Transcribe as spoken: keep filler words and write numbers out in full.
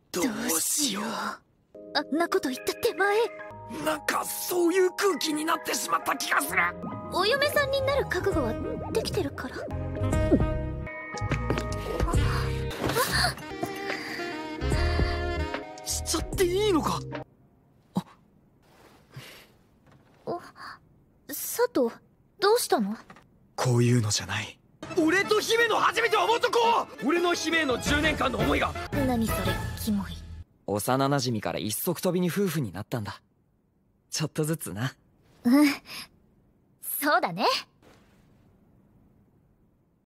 どうしよう。 あんなこと言った手前、 なんかそういう空気になってしまった気がする。 お嫁さんになる覚悟はできてるから。 しちゃっていいのか。 佐藤、どうしたの？ こういうのじゃない。俺と姫の初めてを思っとこう。俺の姫へのじゅうねんかんの思いが。 何それ、キモい。 幼馴染から一足飛びに夫婦になったんだ。ちょっとずつな。 うん、そうだね。